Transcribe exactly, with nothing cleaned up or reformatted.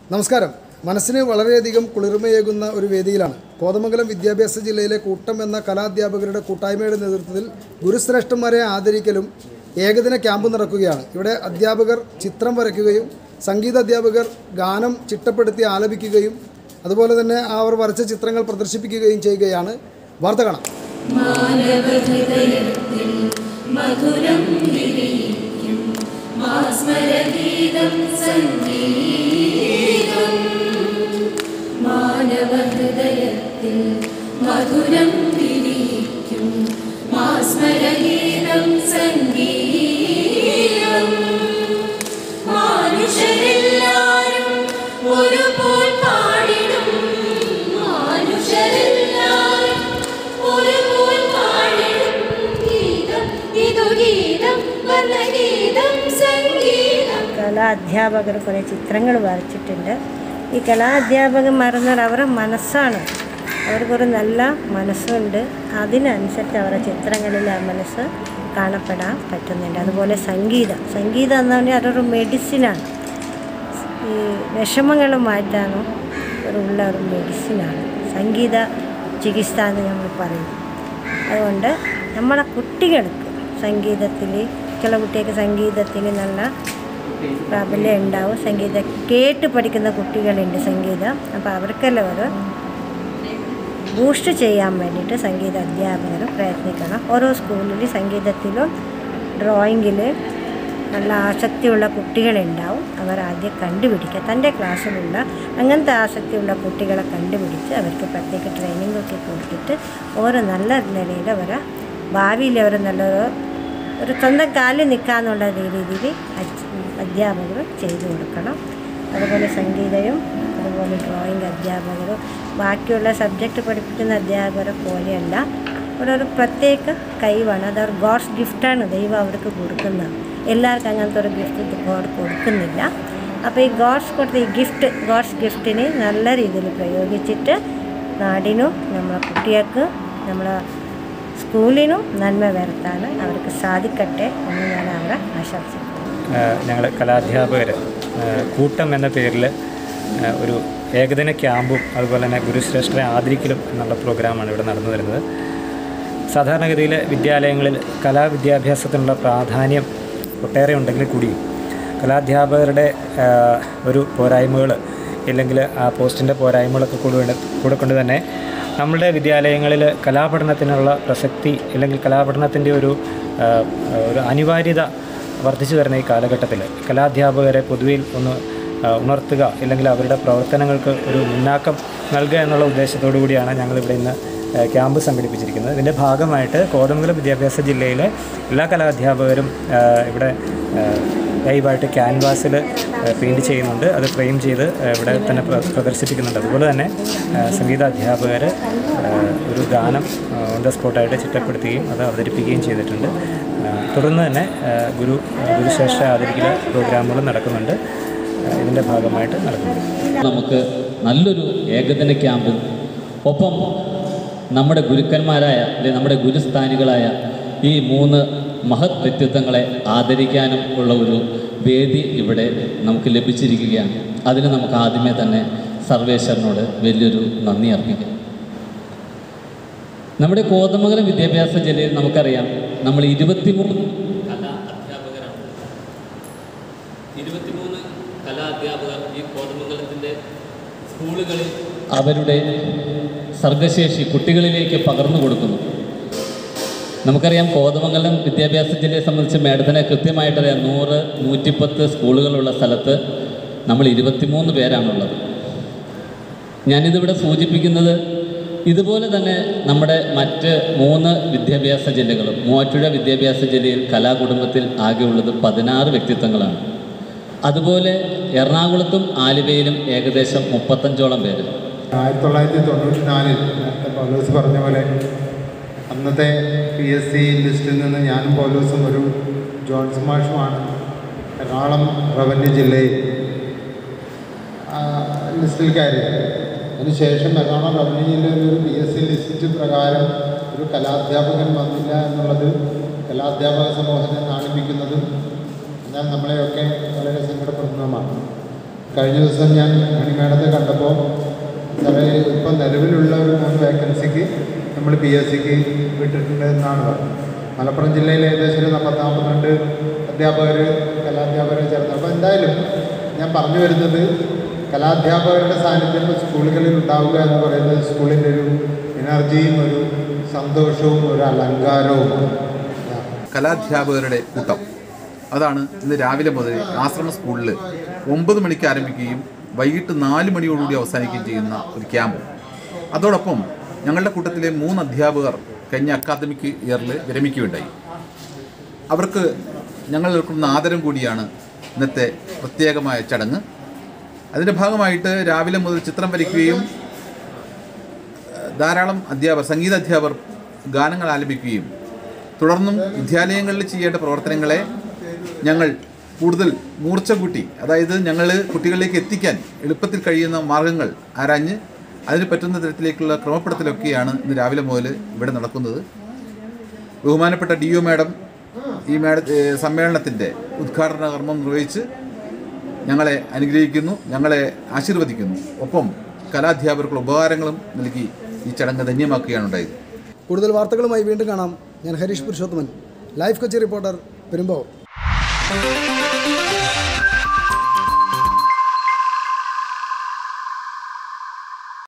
നമസ്കാരം. മനസ്സിന് വളരെയധികം കുളിർമയേകുന്ന ഒരു വേദിയിലാണ് കോതമംഗലം വിദ്യാഭ്യാസ ജില്ലയിലെ കൂട്ടം എന്ന കലാധ്യാപകരുടെ കൂട്ടായ്മയുടെ നേതൃത്വത്തിൽ ഗുരുശ്രേഷ്ഠന്മാരെ ആദരിക്കലും ഏകദിന ക്യാമ്പ് നടക്കുകയാണ്. ഇവിടെ അധ്യാപകർ ചിത്രം വരയ്ക്കുകയും സംഗീത അധ്യാപകർ ഗാനം ചിട്ടപ്പെടുത്തി ആലപിക്കുകയും അതുപോലെ തന്നെ അവർ വരച്ച ചിത്രങ്ങൾ പ്രദർശിപ്പിക്കുകയും ചെയ്യുകയാണ്. വാർത്ത കാണാം. മാനവഹൃദയത്തിൽ മധുരം വിരിയിക്കും മാസ്മരഗീതം സംഗീതം. മനുഷ്യരെല്ലാരും ഒരുപോൽ പാടിടും മനുഷ്യരെല്ലാരും ഒരുപോൽ പാടിടും ഗീതം ഇതു ഗീതം വർണ്ണഗീതം സംഗീതം. കലാധ്യാപകർ കുറേ ചിത്രങ്ങൾ വരച്ചിട്ടുണ്ട്. ഈ കലാധ്യാപകന്മാരെന്ന് പറഞ്ഞാൽ അവരുടെ മനസ്സാണ്, അവർക്കൊരു നല്ല മനസ്സുണ്ട്. അതിനനുസരിച്ച് അവരുടെ ചിത്രങ്ങളിൽ ആ മനസ്സ് കാണപ്പെടാൻ പറ്റുന്നുണ്ട്. അതുപോലെ സംഗീതം സംഗീതം എന്ന് പറഞ്ഞാൽ അതൊരു മെഡിസിനാണ്. ഈ വിഷമങ്ങൾ മാറ്റാനും ഒരു ഉള്ള ഒരു മെഡിസിനാണ് സംഗീത ചികിത്സ എന്ന് നമ്മൾ പറയും. അതുകൊണ്ട് നമ്മളെ കുട്ടികൾക്ക് സംഗീതത്തിൽ ചില കുട്ടികൾക്ക് സംഗീതത്തിൽ നല്ല പ്രാബല്യം ഉണ്ടാവും. സംഗീതം കേട്ട് പഠിക്കുന്ന കുട്ടികളുണ്ട് സംഗീതം. അപ്പോൾ അവർക്കെല്ലാം ഒരു ബൂസ്റ്റ് ചെയ്യാൻ വേണ്ടിയിട്ട് സംഗീത അധ്യാപകർ പ്രയത്നിക്കണം. ഓരോ സ്കൂളിൽ സംഗീതത്തിലും ഡ്രോയിങ്ങിൽ നല്ല ആസക്തിയുള്ള കുട്ടികളുണ്ടാവും. അവർ ആദ്യം കണ്ടുപിടിക്കുക, തൻ്റെ ക്ലാസ്സിലുള്ള അങ്ങനത്തെ ആസക്തിയുള്ള കുട്ടികളെ കണ്ടുപിടിച്ച് അവർക്ക് പ്രത്യേക ട്രെയിനിങ് ഒക്കെ കൊടുത്തിട്ട് ഓരോ നല്ല നിലയിൽ അവരെ ഭാവിയിൽ അവർ നല്ലൊരു ഒരു സ്വന്തം കാലിൽ നിൽക്കാന്നുള്ള രീതിയിൽ അധ്യാപകർ ചെയ്തു കൊടുക്കണം. അതുപോലെ സംഗീതവും അതുപോലെ ഡ്രോയിങ് അധ്യാപകരും ബാക്കിയുള്ള സബ്ജക്റ്റ് പഠിപ്പിക്കുന്ന അധ്യാപകരെ പോലെയല്ല, ഒരു പ്രത്യേക കഴിവാണ്. അത് ഗോഡ്സ് ഗിഫ്റ്റാണ് ദൈവം അവർക്ക് കൊടുക്കുന്നത്. എല്ലാവർക്കും അങ്ങനത്തെ ഒരു ഗിഫ്റ്റ് ഗോഡ് കൊടുക്കുന്നില്ല. അപ്പോൾ ഈ ഗോഡ്സ് കൊടുത്ത ഈ ഗിഫ്റ്റ് ഗോഡ്സ് ഗിഫ്റ്റിനെ നല്ല രീതിയിൽ പ്രയോഗിച്ചിട്ട് നാടിനും നമ്മളെ കുട്ടികൾക്ക് നമ്മളെ സ്കൂളിനും നന്മ വരുത്താൻ അവർക്ക് സാധിക്കട്ടെ എന്ന് ഞാൻ അവരെ ആശംസിക്കുന്നു. ഞങ്ങൾ കലാധ്യാപകർ കൂട്ടം എന്ന പേരിൽ ഒരു ഏകദിന ക്യാമ്പും അതുപോലെ തന്നെ ഗുരുശ്രേഷ്ഠരെ ആദരിക്കലും എന്നുള്ള പ്രോഗ്രാമാണ് ഇവിടെ നടന്നു വരുന്നത്. സാധാരണഗതിയിൽ വിദ്യാലയങ്ങളിൽ കലാവിദ്യാഭ്യാസത്തിനുള്ള പ്രാധാന്യം ഒട്ടേറെ ഉണ്ടെങ്കിൽ കൂടിയും കലാധ്യാപകരുടെ ഒരു പോരായ്മകൾ ഇല്ലെങ്കിൽ ആ പോസ്റ്റിൻ്റെ പോരായ്മകളൊക്കെ കൂടെ കൂടെ കൊണ്ട് തന്നെ നമ്മളുടെ വിദ്യാലയങ്ങളിൽ കലാപഠനത്തിനുള്ള പ്രസക്തി അല്ലെങ്കിൽ കലാപഠനത്തിൻ്റെ ഒരു ഒരു അനിവാര്യത വർദ്ധിച്ചു വരുന്ന ഈ കാലഘട്ടത്തിൽ കലാധ്യാപകരെ പൊതുവിൽ ഒന്ന് ഉണർത്തുക അല്ലെങ്കിൽ അവരുടെ പ്രവർത്തനങ്ങൾക്ക് ഒരു മുന്നാക്കം നൽകുക എന്നുള്ള ഉദ്ദേശത്തോടു കൂടിയാണ് ഞങ്ങളിവിടെ ഇന്ന് ക്യാമ്പ് സംഘടിപ്പിച്ചിരിക്കുന്നത്. ഇതിൻ്റെ ഭാഗമായിട്ട് കോതമംഗലം വിദ്യാഭ്യാസ ജില്ലയിലെ എല്ലാ കലാധ്യാപകരും ഇവിടെ ലൈവായിട്ട് ക്യാൻവാസിൽ പെയിൻറ്റ് ചെയ്യുന്നുണ്ട്. അത് ഫ്രെയിം ചെയ്ത് ഇവിടെ തന്നെ പ്രദർശിപ്പിക്കുന്നുണ്ട്. അതുപോലെ തന്നെ സംഗീതാധ്യാപകർ ഒരു ഗാനം ഓൺ ദ സ്പോട്ടായിട്ട് ചിട്ടപ്പെടുത്തുകയും അത് അവതരിപ്പിക്കുകയും ചെയ്തിട്ടുണ്ട്. തുടർന്ന് തന്നെ ഗുരു ഗുരുശ്രേഷ്ഠ ആദരിക്കൽ പ്രോഗ്രാമുകൾ നടക്കുന്നുണ്ട്. ഇതിൻ്റെ ഭാഗമായിട്ട് നടക്കുന്നുണ്ട്. നമുക്ക് നല്ലൊരു ഏകദിന ക്യാമ്പും ഒപ്പം നമ്മുടെ ഗുരുക്കന്മാരായ അല്ലെങ്കിൽ നമ്മുടെ ഗുരുസ്ഥാനികളായ ഈ മൂന്ന് മഹത് വ്യക്തിത്വങ്ങളെ ആദരിക്കാനും ഉള്ള ഒരു വേദി ഇവിടെ നമുക്ക് ലഭിച്ചിരിക്കുകയാണ്. അതിന് നമുക്ക് ആദ്യമേ തന്നെ സർവേശ്വരനോട് വലിയൊരു നന്ദി അർപ്പിക്കാം. നമ്മുടെ കോതമംഗലം വിദ്യാഭ്യാസ ജില്ലയിൽ നമുക്കറിയാം നമ്മൾ ഇരുപത്തിമൂന്ന് കലാ അധ്യാപകരാണ്. ഇരുപത്തിമൂന്ന് കലാ അധ്യാപകർ ഈ കോതമംഗലത്തിൻ്റെ സ്കൂളുകളിൽ അവരുടെ സർഗശേഷി കുട്ടികളിലേക്ക് പകർന്നു കൊടുക്കുന്നു. നമുക്കറിയാം കോതമംഗലം വിദ്യാഭ്യാസ ജില്ലയെ സംബന്ധിച്ച് മേഡത്തിനെ കൃത്യമായിട്ടറിയാം. നൂറ് നൂറ്റിപ്പത്ത് സ്കൂളുകളുള്ള സ്ഥലത്ത് നമ്മൾ ഇരുപത്തിമൂന്ന് പേരാണുള്ളത്. ഞാനിതിവിടെ സൂചിപ്പിക്കുന്നത് ഇതുപോലെ തന്നെ നമ്മുടെ മറ്റ് മൂന്ന് വിദ്യാഭ്യാസ ജില്ലകളും മൂവാറ്റുപുഴ വിദ്യാഭ്യാസ ജില്ലയിൽ കലാകുടുംബത്തിൽ ആകെയുള്ളത് പതിനാറ് വ്യക്തിത്വങ്ങളാണ്. അതുപോലെ എറണാകുളത്തും ആലുവയിലും ഏകദേശം മുപ്പത്തഞ്ചോളം പേര്. ആയിരത്തി തൊള്ളായിരത്തി തൊണ്ണൂറ്റി നാലിൽ നേരത്തെ പൗലോസ് പറഞ്ഞ പോലെ അന്നത്തെ പി എസ് സി ലിസ്റ്റിൽ നിന്ന് ഞാനും പൗലോസും ഒരു ജോൺസ് മാഷുമാണ് എറണാകുളം റവന്യൂ ജില്ലയിൽ ലിസ്റ്റിൽ കയറിയത്. അതിനുശേഷം എറണാകുളം റവന്യൂ ജില്ലയിൽ ഒരു പി എസ് സി ലിസ്റ്റ് പ്രകാരം ഒരു കലാധ്യാപകൻ വന്നില്ല എന്നുള്ളത് കലാധ്യാപക സമൂഹത്തെ നാണിപ്പിക്കുന്നതും എന്നാൽ നമ്മളെയൊക്കെ വളരെ സങ്കടപ്പെടുന്നതുമാണ്. കഴിഞ്ഞ ദിവസം ഞാൻ മണി മേഡത്തെ കണ്ടപ്പോൾ സാറേ ഇപ്പം നിലവിലുള്ള ഒരു മൂന്ന് വേക്കൻസിക്ക് നമ്മൾ പി എസ് സിക്ക് വിട്ടിട്ടുണ്ട് എന്നാണ് പറഞ്ഞത്. മലപ്പുറം ജില്ലയിൽ ഏകദേശം ഒരു പത്ത് നാൽപ്പത്തിരണ്ട് അധ്യാപകർ കലാധ്യാപകരെ ചേർന്ന്. അപ്പോൾ എന്തായാലും ഞാൻ പറഞ്ഞു വരുന്നത് കലാധ്യാപകരുടെ സാന്നിധ്യം സ്കൂളുകളിൽ ഉണ്ടാവുക എന്ന് പറയുന്നത് സ്കൂളിൻ്റെ ഒരു എനർജിയും ഒരു സന്തോഷവും ഒരു അലങ്കാരവുമാണ്. കലാധ്യാപകരുടെ കൂട്ടം അതാണ് ഇന്ന് രാവിലെ മുതൽ ആശ്രമ സ്കൂളിൽ ഒമ്പത് മണിക്ക് ആരംഭിക്കുകയും വൈകിട്ട് നാല് മണിയോടുകൂടി അവസാനിക്കുകയും ചെയ്യുന്ന ഒരു ക്യാമ്പ്. അതോടൊപ്പം ഞങ്ങളുടെ കൂട്ടത്തിലെ മൂന്ന് അധ്യാപകർ കഴിഞ്ഞ അക്കാദമിക് ഇയറിൽ വിരമിക്കുകയുണ്ടായി. അവർക്ക് ഞങ്ങൾ നൽകുന്ന ആദരം കൂടിയാണ് ഇന്നത്തെ പ്രത്യേകമായ ചടങ്ങ്. അതിൻ്റെ ഭാഗമായിട്ട് രാവിലെ മുതൽ ചിത്രം വരയ്ക്കുകയും ധാരാളം അധ്യാപകർ സംഗീത അധ്യാപകർ ഗാനങ്ങൾ ആലപിക്കുകയും തുടർന്നും വിദ്യാലയങ്ങളിൽ ചെയ്യേണ്ട പ്രവർത്തനങ്ങളെ ഞങ്ങൾ കൂടുതൽ മൂർച്ച കൂട്ടി, അതായത് ഞങ്ങൾ കുട്ടികളിലേക്ക് എത്തിക്കാൻ എളുപ്പത്തിൽ കഴിയുന്ന മാർഗങ്ങൾ ആരാഞ്ഞ് അതിന് പറ്റുന്ന തരത്തിലേക്കുള്ള ക്രമപ്പെടുത്തലൊക്കെയാണ് ഇന്ന് രാവിലെ മുതൽ ഇവിടെ നടക്കുന്നത്. ബഹുമാനപ്പെട്ട ഡി ഒ മാഡം ഈ മാഡ സമ്മേളനത്തിൻ്റെ ഉദ്ഘാടന കർമ്മം നിർവഹിച്ച് ഞങ്ങളെ അനുഗ്രഹിക്കുന്നു, ഞങ്ങളെ ആശീർവദിക്കുന്നു. ഒപ്പം കലാധ്യാപകർക്കുള്ള ഉപകാരങ്ങളും നൽകി ഈ ചടങ്ങ് ധന്യമാക്കുകയാണ് ഉണ്ടായത്. കൂടുതൽ വാർത്തകളുമായി വീണ്ടും കാണാം. ഞാൻ ഹരീഷ് പുരുഷോത്തമൻ, ലൈഫ് കൊച്ചി റിപ്പോർട്ടർ, പെരുമ്പാവൂർ.